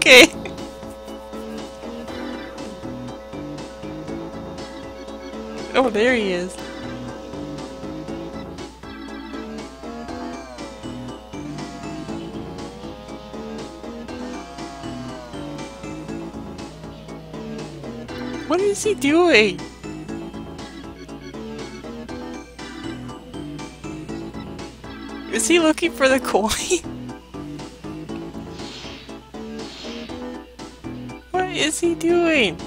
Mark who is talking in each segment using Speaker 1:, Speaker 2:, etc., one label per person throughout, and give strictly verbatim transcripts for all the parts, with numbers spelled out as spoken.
Speaker 1: Okay. Oh, there he is. What is he doing? Is he looking for the coin? What is he doing?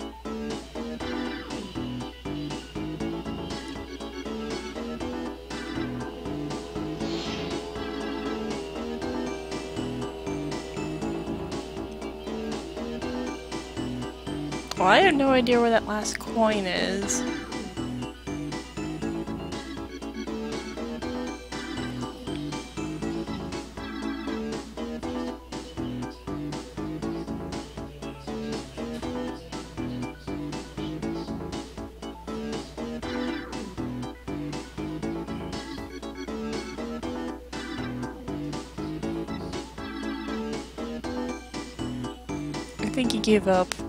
Speaker 1: Well, I have no idea where that last coin is. I think he gave up.